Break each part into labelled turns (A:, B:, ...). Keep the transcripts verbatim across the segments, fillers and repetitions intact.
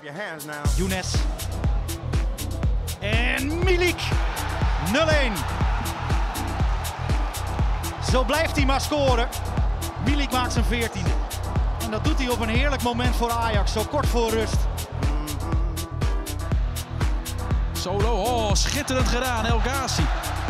A: Younes. En Milik. nul één. Zo blijft hij maar scoren. Milik maakt zijn veertiende. En dat doet hij op een heerlijk moment voor Ajax, zo kort voor rust.
B: Solo, oh, schitterend gedaan, El Ghazi.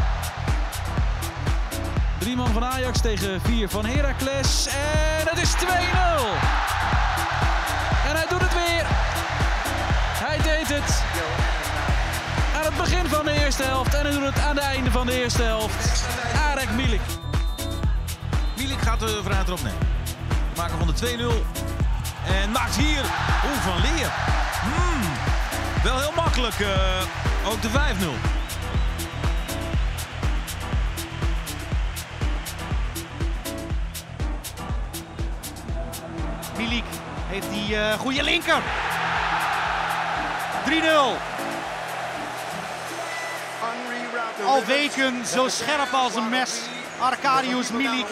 B: Drie man van Ajax tegen vier van Heracles. En het is twee nul. En hij doet het weer. Hij deed het aan het begin van de eerste helft. En hij doet het aan het einde van de eerste helft. Arek Milik.
C: Milik gaat de vrijheid erop nemen. Maken van de twee nul. En maakt hier Oeh, Van Leer. Hmm, wel heel makkelijk. Uh, ook de vijf nul.
A: Milik heeft die uh, goede linker. drie nul. Al weken zo scherp als een mes. Arkadiusz Milik.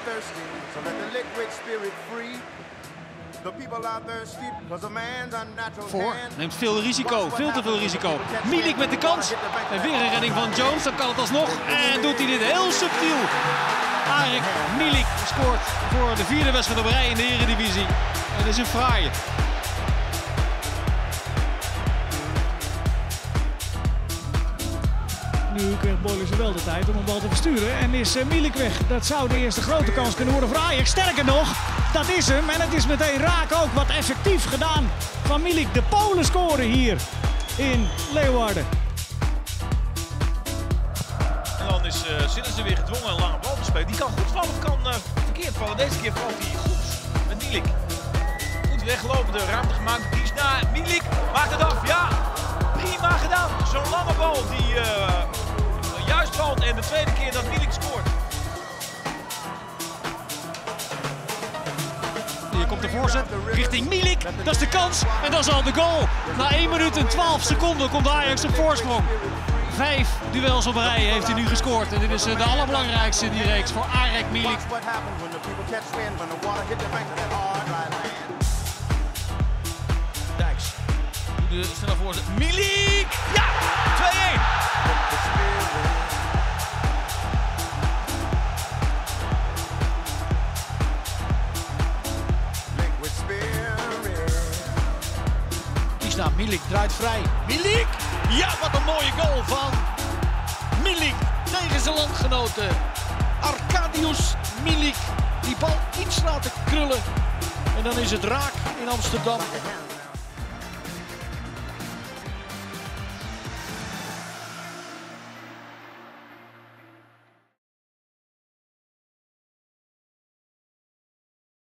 A: Voor, neemt veel risico, veel te veel risico. Milik met de kans. En weer een redding van Jones, dan kan het alsnog. En doet hij dit heel subtiel. Arek Milik scoort voor de vierde wedstrijd op rij in de Eredivisie. Het is een fraaie.
D: Nu krijgt Boylissen wel de tijd om een bal te versturen en is Milik weg. Dat zou de eerste grote kans kunnen worden voor Ajax. Sterker nog, dat is hem en het is meteen raak ook wat effectief gedaan van Milik. De Polen scoren hier in Leeuwarden.
C: En dan is uh, Sillissen weer gedwongen een lange bal te spelen. Die kan goed vallen of kan uh, verkeerd vallen. Deze keer valt hij goed met Milik. Goed weglopen, de ruimte gemaakt. Kies naar Milik, maakt het af. Ja, prima gedaan. Zo'n lange bal die uh, juist valt en de tweede keer dat Milik scoort.
A: Hier komt de voorzet richting Milik. Dat is de kans en dat is al de goal. Na één minuut en twaalf seconden komt Ajax op voorsprong. Vijf duels op rij heeft hij nu gescoord. En dit is de allerbelangrijkste in die reeks voor Arek Milik.
C: Dijks. De snelle voorzet. Milik! Ja! twee één!
A: Kiesna, Milik draait vrij. Milik! Ja, wat een mooie goal van Milik tegen zijn landgenoten. Arkadiusz Milik. Die bal iets laten krullen. En dan is het raak in Amsterdam.